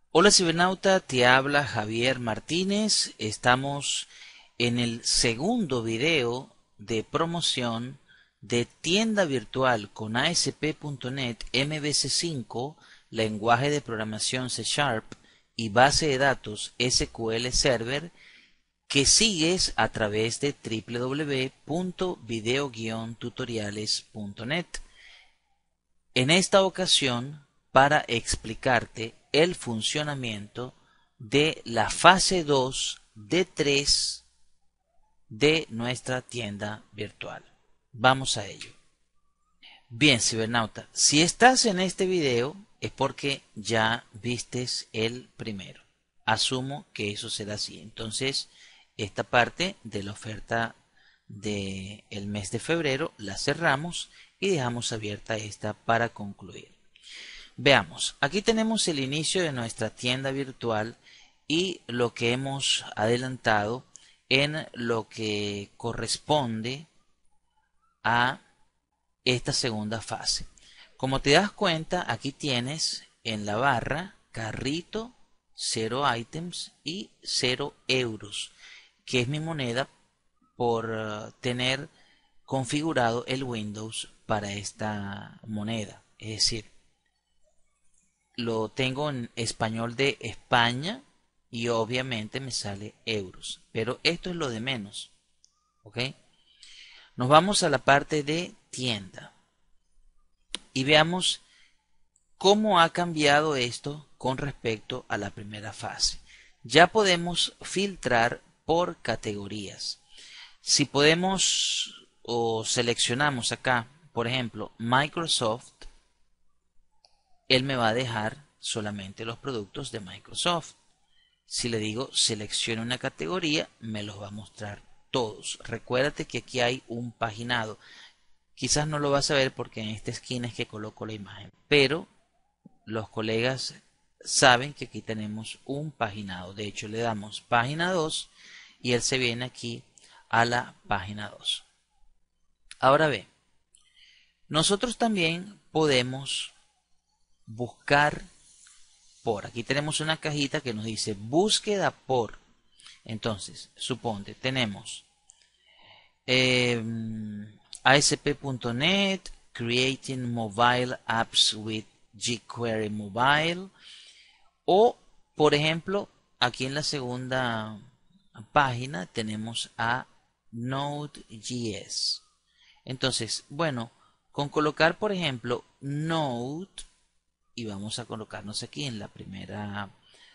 Hola cibernauta, te habla Javier Martínez. Estamos en el segundo video de promoción de tienda virtual con ASP.NET MVC5, lenguaje de programación C Sharp y base de datos SQL Server que sigues a través de www.video-tutoriales.net. En esta ocasión, para explicarte el funcionamiento de la fase 2 de 3 de nuestra tienda virtual. Vamos a ello. Bien, cibernauta, si estás en este video es porque ya vistes el primero. Asumo que eso será así. Entonces, esta parte de la oferta del mes de febrero la cerramos y dejamos abierta esta para concluir. Veamos, aquí tenemos el inicio de nuestra tienda virtual y lo que hemos adelantado en lo que corresponde a esta segunda fase. Como te das cuenta, aquí tienes en la barra carrito, 0 items y 0 euros, que es mi moneda por tener configurado el Windows para esta moneda. Es decir, lo tengo en español de España y obviamente me sale euros. Pero esto es lo de menos. ¿Ok? Nos vamos a la parte de tienda y veamos cómo ha cambiado esto con respecto a la primera fase. Ya podemos filtrar por categorías. Si podemos o seleccionamos acá, por ejemplo, Microsoft, él me va a dejar solamente los productos de Microsoft. Si le digo seleccione una categoría, me los va a mostrar todos. Recuérdate que aquí hay un paginado. Quizás no lo vas a ver porque en esta esquina es que coloco la imagen, pero los colegas saben que aquí tenemos un paginado. De hecho, le damos página 2 y él se viene aquí a la página 2. Ahora ve, nosotros también podemos buscar por. Aquí tenemos una cajita que nos dice búsqueda por. Entonces, suponte, tenemos ASP.NET, Creating Mobile Apps with jQuery Mobile. O, por ejemplo, aquí en la segunda página tenemos a Node.js. Entonces, bueno, con colocar, por ejemplo, Node, y vamos a colocarnos aquí en la primera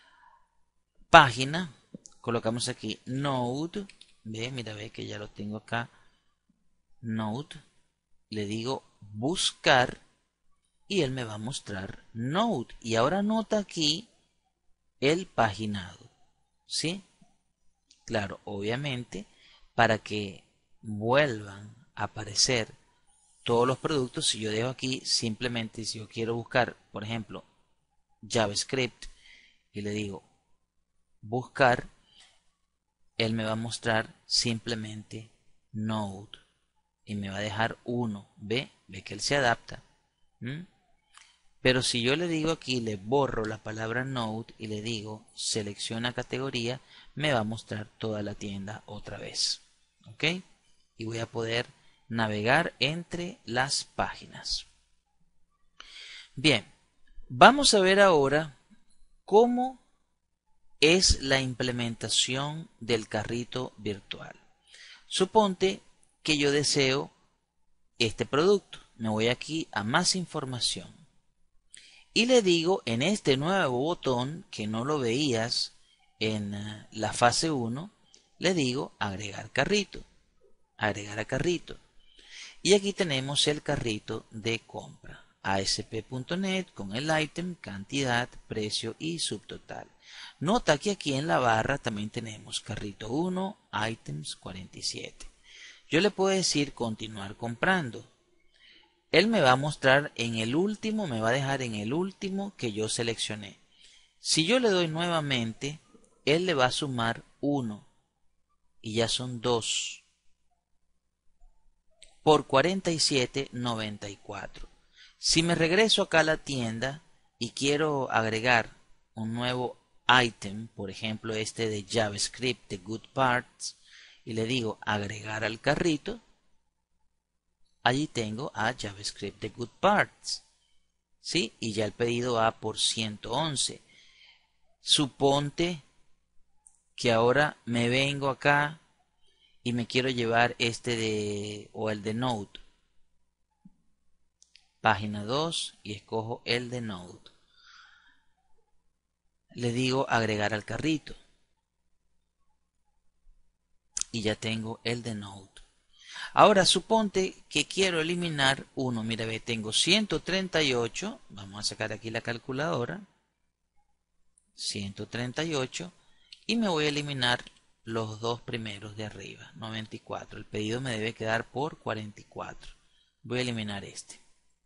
página, colocamos aquí Node, mira, ve que ya lo tengo acá, Node, le digo buscar y él me va a mostrar Node. Y ahora nota aquí el paginado, ¿sí? Claro, obviamente, para que vuelvan a aparecer todos los productos, si yo dejo aquí simplemente, si yo quiero buscar, por ejemplo, JavaScript y le digo buscar, él me va a mostrar simplemente Node y me va a dejar uno. Ve que él se adapta. ¿Mm? Pero si yo le digo aquí, le borro la palabra Node y le digo selecciona categoría, me va a mostrar toda la tienda otra vez. ¿Ok? Y voy a poder navegar entre las páginas. Bien, vamos a ver ahora cómo es la implementación del carrito virtual. Suponte que yo deseo este producto. Me voy aquí a más información. Y le digo en este nuevo botón que no lo veías en la fase 1, le digo agregar carrito. Agregar a carrito. Y aquí tenemos el carrito de compra. ASP.NET con el ítem, cantidad, precio y subtotal. Nota que aquí en la barra también tenemos carrito 1, items 47. Yo le puedo decir continuar comprando. Él me va a mostrar en el último, me va a dejar en el último que yo seleccioné. Si yo le doy nuevamente, él le va a sumar 1 y ya son 2 por 47,94. Si me regreso acá a la tienda y quiero agregar un nuevo item, por ejemplo este de JavaScript de Good Parts, y le digo agregar al carrito, allí tengo a JavaScript de Good Parts, ¿sí? Y ya el pedido va por 111. Suponte que ahora me vengo acá y me quiero llevar este de, o el de Node, página 2, y escojo el de Node. Le digo agregar al carrito y ya tengo el de Node. Ahora suponte que quiero eliminar uno. Mira, ve, tengo 138. Vamos a sacar aquí la calculadora. 138. Y me voy a eliminar los dos primeros de arriba. 94. El pedido me debe quedar por 44. Voy a eliminar este.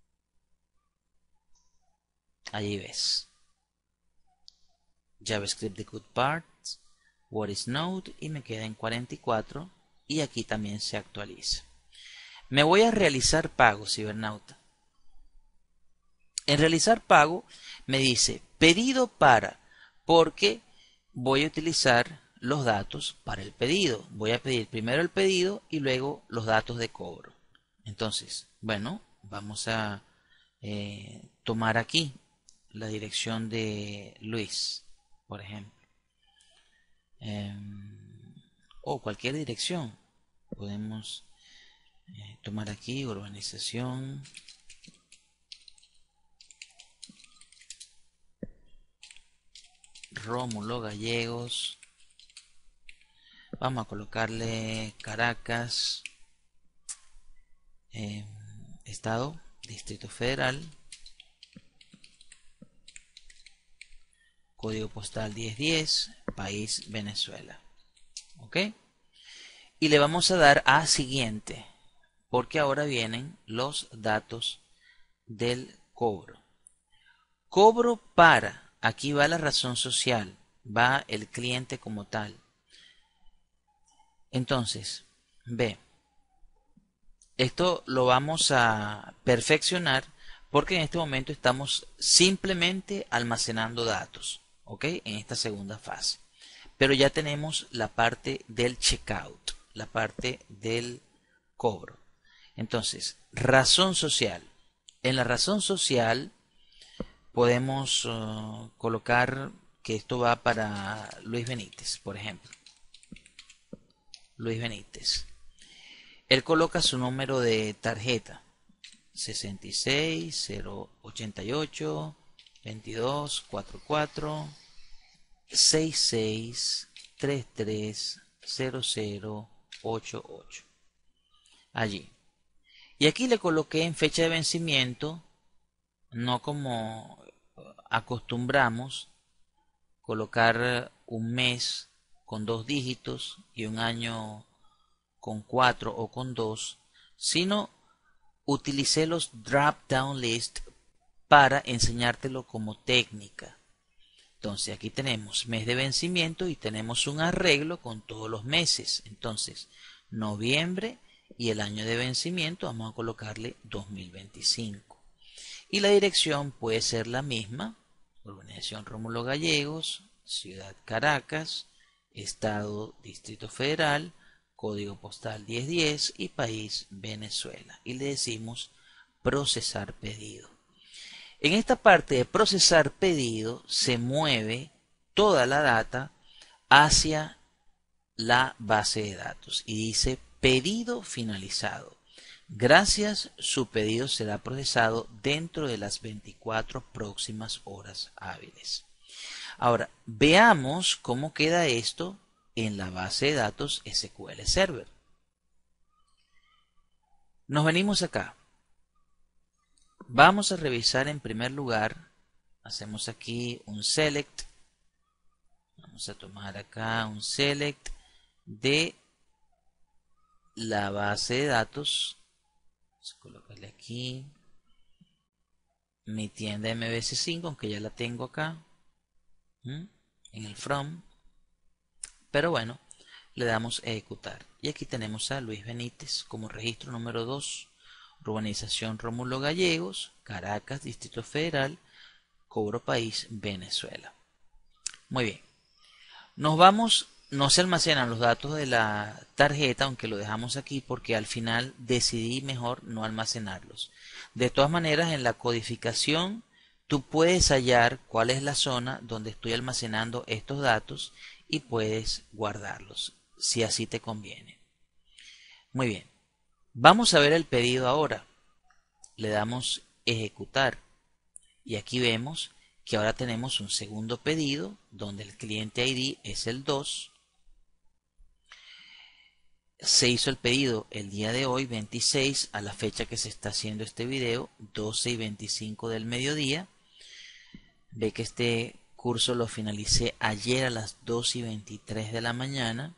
Allí ves. JavaScript de Good Parts. What is Node. Y me queda en 44. Y aquí también se actualiza. Me voy a realizar pago, cibernauta. En realizar pago me dice pedido para, porque voy a utilizar los datos para el pedido. Voy a pedir primero el pedido y luego los datos de cobro. Entonces, bueno, vamos a tomar aquí la dirección de Luis, por ejemplo. O cualquier dirección. Podemos tomar aquí urbanización Rómulo Gallegos. Vamos a colocarle Caracas, Estado, Distrito Federal, código postal 1010, país Venezuela. ¿Ok? Y le vamos a dar a siguiente, porque ahora vienen los datos del cobro. Cobro para, aquí va la razón social, va el cliente como tal. Entonces, ve, esto lo vamos a perfeccionar porque en este momento estamos simplemente almacenando datos, ¿ok? En esta segunda fase. Pero ya tenemos la parte del checkout, la parte del cobro. Entonces, razón social. En la razón social podemos colocar que esto va para Luis Benítez, por ejemplo. Luis Benítez. Él coloca su número de tarjeta. 66 088 22 44 66 33 0088. Allí. Y aquí le coloqué en fecha de vencimiento, no como acostumbramos colocar un mes con 2 dígitos y un año con 4 o con 2, sino utilicé los drop down list para enseñártelo como técnica. Entonces aquí tenemos mes de vencimiento y tenemos un arreglo con todos los meses. Entonces noviembre y el año de vencimiento vamos a colocarle 2025. Y la dirección puede ser la misma: Urbanización Rómulo Gallegos, Ciudad Caracas, Estado Distrito Federal, código postal 1010 y país Venezuela. Y le decimos procesar pedido. En esta parte de procesar pedido se mueve toda la data hacia la base de datos y dice pedido finalizado. Gracias, su pedido será procesado dentro de las 24 próximas horas hábiles. Ahora, veamos cómo queda esto en la base de datos SQL Server. Nos venimos acá. Vamos a revisar en primer lugar. Hacemos aquí un select. Vamos a tomar acá un select de la base de datos. Vamos a colocarle aquí mi tienda MVC5, aunque ya la tengo acá en el from. Pero bueno, le damos ejecutar. Y aquí tenemos a Luis Benítez como registro número 2. Urbanización Rómulo Gallegos, Caracas, Distrito Federal, cobro país Venezuela. Muy bien. No se almacenan los datos de la tarjeta, aunque lo dejamos aquí porque al final decidí mejor no almacenarlos. De todas maneras, en la codificación tú puedes hallar cuál es la zona donde estoy almacenando estos datos y puedes guardarlos, si así te conviene. Muy bien. Vamos a ver el pedido ahora. Le damos ejecutar y aquí vemos que ahora tenemos un segundo pedido donde el cliente ID es el 2. Se hizo el pedido el día de hoy 26 a la fecha que se está haciendo este video, 12:25 del mediodía. Ve que este curso lo finalicé ayer a las 2:23 de la mañana.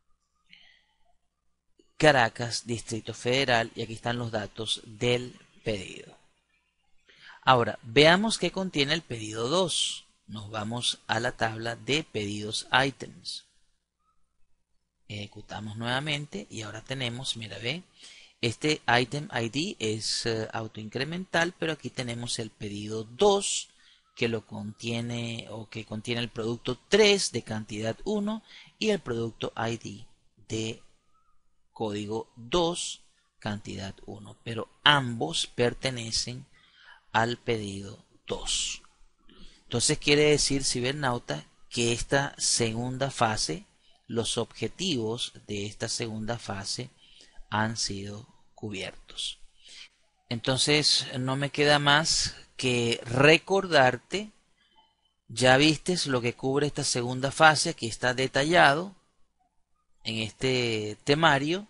Caracas, Distrito Federal, y aquí están los datos del pedido. Ahora, veamos qué contiene el pedido 2. Nos vamos a la tabla de pedidos items. Ejecutamos nuevamente y ahora tenemos, mira, ve, este item ID es autoincremental, pero aquí tenemos el pedido 2 que lo contiene o que contiene el producto 3 de cantidad 1 y el producto ID de código 2 cantidad 1, pero ambos pertenecen al pedido 2. Entonces quiere decir, cibernauta, que esta segunda fase, los objetivos de esta segunda fase han sido cubiertos. Entonces no me queda más que recordarte, ya vistes lo que cubre esta segunda fase, aquí está detallado en este temario,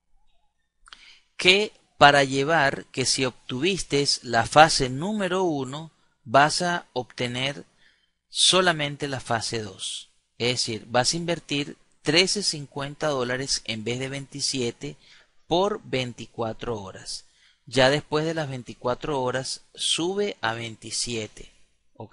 que para llevar que si obtuviste la fase número 1 vas a obtener solamente la fase 2. Es decir, vas a invertir $13.50 en vez de 27 por 24 horas. Ya después de las 24 horas sube a 27. ¿Ok?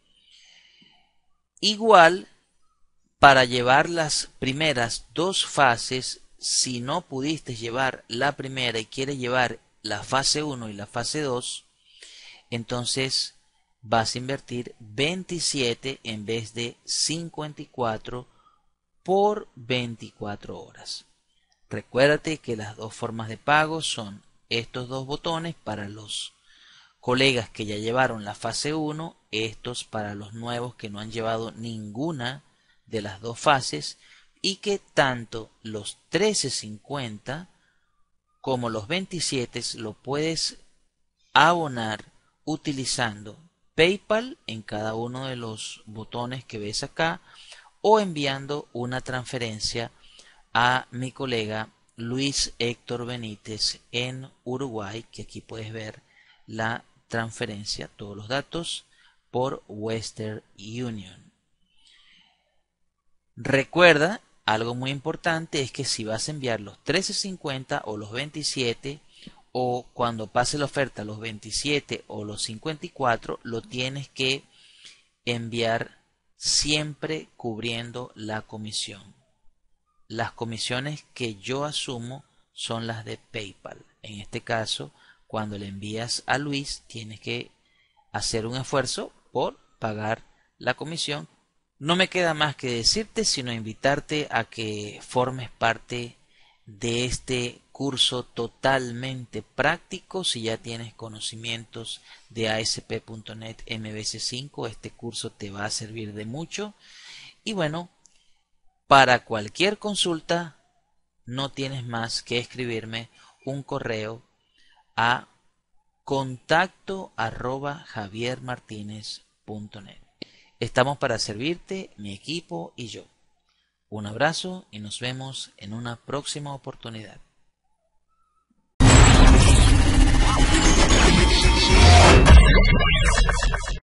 Igual, para llevar las primeras dos fases, si no pudiste llevar la primera y quieres llevar la fase 1 y la fase 2, entonces vas a invertir 27 en vez de 54 por 24 horas. Recuérdate que las dos formas de pago son estos dos botones para los colegas que ya llevaron la fase 1, estos para los nuevos que no han llevado ninguna de las dos fases, y que tanto los 13.50 como los 27 lo puedes abonar utilizando PayPal en cada uno de los botones que ves acá o enviando una transferencia a mi colega Luis Héctor Benítez en Uruguay, que aquí puedes ver la transferencia, todos los datos por Western Union. Recuerda, algo muy importante es que si vas a enviar los 13.50 o los 27 o cuando pase la oferta los 27 o los 54, lo tienes que enviar siempre cubriendo la comisión. Las comisiones que yo asumo son las de PayPal. En este caso, cuando le envías a Luis, tienes que hacer un esfuerzo por pagar la comisión. No me queda más que decirte, sino invitarte a que formes parte de este curso totalmente práctico. Si ya tienes conocimientos de ASP.NET MVC5, este curso te va a servir de mucho. Y bueno, para cualquier consulta, no tienes más que escribirme un correo a contacto@javiermartinez.net. Estamos para servirte, mi equipo y yo. Un abrazo y nos vemos en una próxima oportunidad.